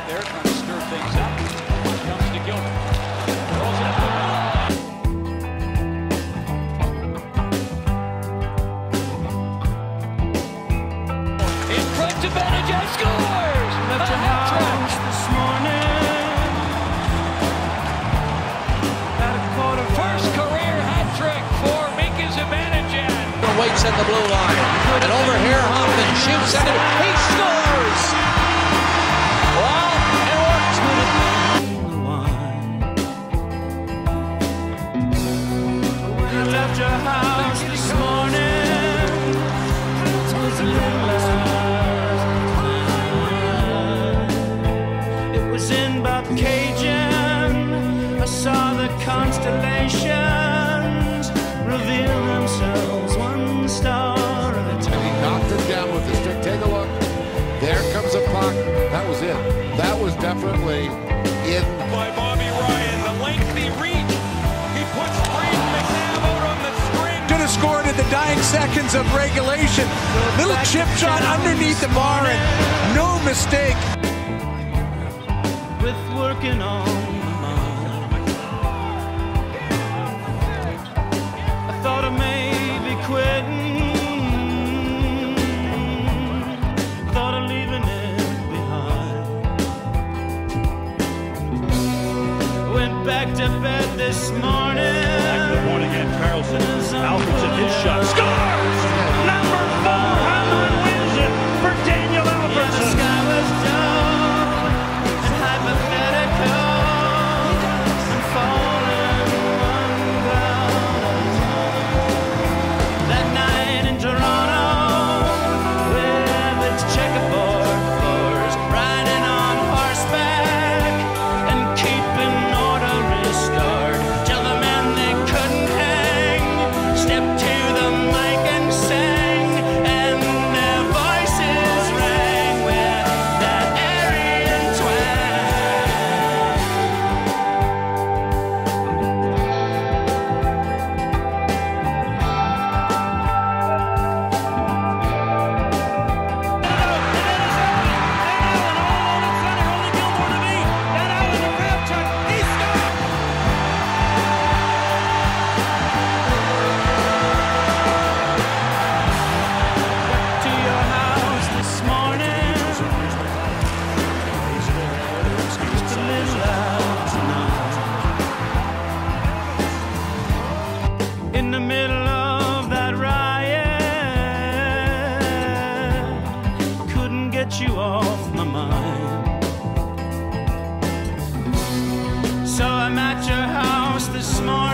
there, trying to stir things up. Comes to Gilbert. Throws it up the middle. In front to Benedict, scores! Left your house this morning. Got a quarter. First career hat trick for Mika Zibanejad. Waits at the blue line. And over here, Hoffman shoots at it. He scores! Well, it works. When I left your house this morning, it was a little light. It was in Bobcaygeon. I saw the constellations reveal themselves one star at a time. He knocked it down with the stick. Take a look. There comes a puck. That was it. That was definitely in. By Bobby Ryan, the lengthy reach. He puts Reed McNabb out on the string. Could have scored in the dying seconds of regulation. Little chip shot underneath the bar and no mistake. With working on my mind, I thought of maybe quitting, thought of leaving it behind. Went back to bed this morning. Again, Carlson. Alfredson, his shot. Scores! Number 4, Hammond wins it for Daniel Yeah, the Alfredson. sky was dull and hypothetical and falling one cloud at a time. That night in Toronto, with its checkerboard floors, riding on horseback and keeping order restored, till the men they couldn't hang stepped to the mic and sang, and their voices rang with that Aryan to your house this morning. Just a little out tonight. In the middle of that riot, couldn't get you off my mind. So I'm at your house this morning.